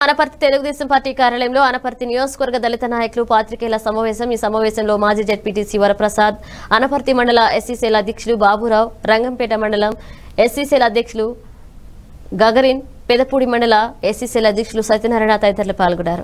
Anaparthi Telugu Desam party కార్యాలయంలో అనపర్తి నియోజకవర్గ దళిత నాయకులు పాత్రికేయుల సమావేశం. ఈ సమావేశంలో మాజీ జెడ్పీటీసీ వరప్రసాద్, అనపర్తి మండల ఎస్సీసీల అధ్యక్షులు బాబురావు, రంగంపేట మండలం ఎస్సీసీల అధ్యక్షులు గగరిన్, పెదపూడి మండల ఎస్సీసీల అధ్యక్షులు సత్యనారాయణ తదితరులు పాల్గొన్నారు.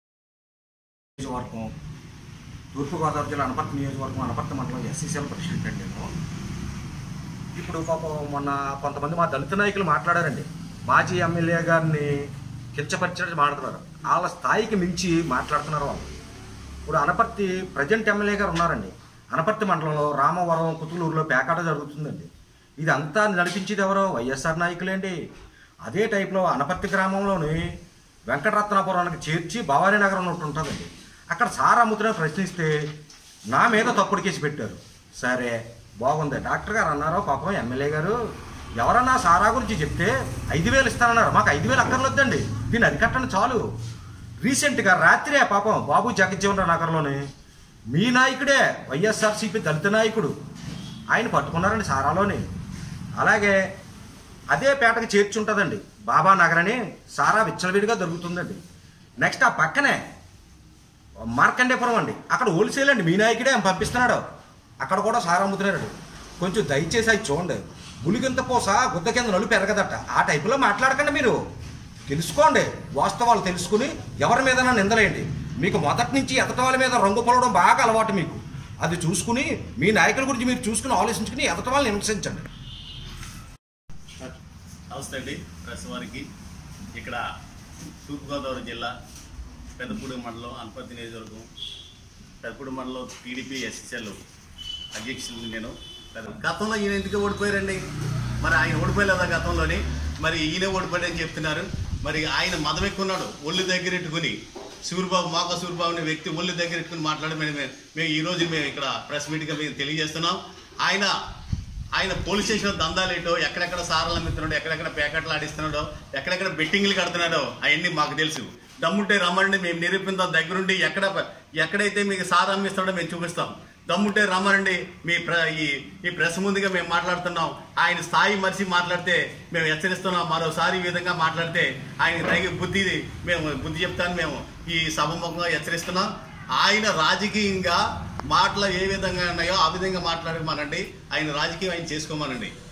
తూర్పుగోదావరి జిల్లా అనపర్తి నియోజకవర్గం అనపర్తి మండలం ఎస్సీసీల ప్రెసిడెంట్ అండి. నేను ఇప్పుడు పాపం మొన్న కొంతమంది మా దళిత నాయకులు మాట్లాడారండి. మాజీ ఎమ్మెల్యే గారిని కించపరిచినట్టు మాట్లాడుతున్నారు. వాళ్ళ స్థాయికి మించి మాట్లాడుతున్నారు వాళ్ళు. ఇప్పుడు అనపర్తి ప్రజెంట్ ఎమ్మెల్యే గారు ఉన్నారండి. అనపర్తి మండలంలో రామవరం, కుతులూరులో పేకాట జరుగుతుందండి. ఇదంతా నడిపించేది ఎవరో? వైఎస్ఆర్ నాయకులేండి. అదే టైప్లో అనపర్తి గ్రామంలోని వెంకటరత్నాపురానికి చేర్చి భవానీ నగరం ఒకటి ఉంటుందండి. అక్కడ సారా అమ్ముతున్న ప్రశ్నిస్తే నా మీద తప్పుడు కేసు పెట్టారు. సరే బాగుంది, డాక్టర్ గారు అన్నారు పాపం ఎమ్మెల్యే గారు ఎవరన్నా సారా గురించి చెప్తే 5,000 ఇస్తానన్నారు. మాకు 5,000 అక్కర్లేదండి, దీన్ని అరికట్టండి చాలు. రీసెంట్గా రాత్రే పాపం బాబు జగజ్జీవన్ నగర్లోని మీ నాయకుడే వైఎస్ఆర్సీపీ దళిత నాయకుడు ఆయన పట్టుకున్నారండి సారాలోని. అలాగే అదే పేటకు చేర్చుంటుందండి బాబా నగర్ అని, సారా విచ్చలవిడిగా దొరుకుతుందండి. నెక్స్ట్ ఆ పక్కనే మార్కండేపురం అండి, అక్కడ హోల్సేల్ అండి, మీ నాయకుడే పంపిస్తున్నాడు. అక్కడ కూడా సారా అమ్ముతున్నాడు. కొంచెం దయచేసి అవి చూడండి. గులిగింత పోస గుద్ద కింద నలుపు ఎరగదట. ఆ టైపులో మాట్లాడకండి. మీరు తెలుసుకోండి, వాస్తవాలు తెలుసుకుని ఎవరి మీదైనా నిందలేయండి. మీకు మొదటి నుంచి ఎదట వాళ్ళ మీద రంగు పొలవడం బాగా అలవాటు మీకు. అది చూసుకుని మీ నాయకుల గురించి మీరు చూసుకుని ఆలోచించుకుని ఎదట వాళ్ళని విమర్శించండి. నమస్తే అండి ప్రెస్ వారికి. ఇక్కడ తూర్పుగోదావరి జిల్లా పెదపూడి మండలం అనపర్తి నియోజకవర్గం పెదపూడి మండలం టీడీపీ ఎస్ఎస్ఎల్ అధ్యక్షులు నేను. గతంలో ఈయన ఎందుకు ఓడిపోయారండి? మరి ఆయన ఓడిపోయలేదా గతంలోని? మరి ఈయన ఓడిపోయాడని చెప్తున్నారు. మరి ఆయన మదం ఎక్కున్నాడు, ఒళ్ళు దగ్గరెట్టుకుని సూరిబాబు, మాక సూరిబాబు అనే వ్యక్తి ఒళ్ళు దగ్గరెట్టుకుని మాట్లాడి మేము ఈరోజు ఇక్కడ ప్రెస్ మీట్గా మేము తెలియజేస్తున్నాం. ఆయన పోలీస్ స్టేషన్ దందాలేటో, ఎక్కడెక్కడ సారాలు అమ్ముతున్నాడో, ఎక్కడెక్కడ ప్యాకెట్లు ఆడిస్తున్నాడో, ఎక్కడెక్కడ బెట్టింగ్లు కడుతున్నాడో అవన్నీ మాకు తెలుసు. దమ్ముంటే రమ్మండి, మేము నిరూపిద్దాం దగ్గరుండి. ఎక్కడైతే మీకు సారా అమ్మిస్తాడో మేము చూపిస్తాం. దమ్ముంటే రమ్మనండి. ఈ ప్రెస్ ముందుగా మేము మాట్లాడుతున్నాం. ఆయన స్థాయి మరిచి మాట్లాడితే మేము హెచ్చరిస్తున్నాం. మరోసారి ఈ విధంగా మాట్లాడితే ఆయన తగిన బుద్ధి చెప్తాను మేము ఈ సభముఖంగా హెచ్చరిస్తున్నాం. ఆయన రాజకీయంగా మాటలు ఏ విధంగా ఉన్నాయో ఆ విధంగా మాట్లాడమనండి. ఆయన రాజకీయం ఆయన చేసుకోమనండి.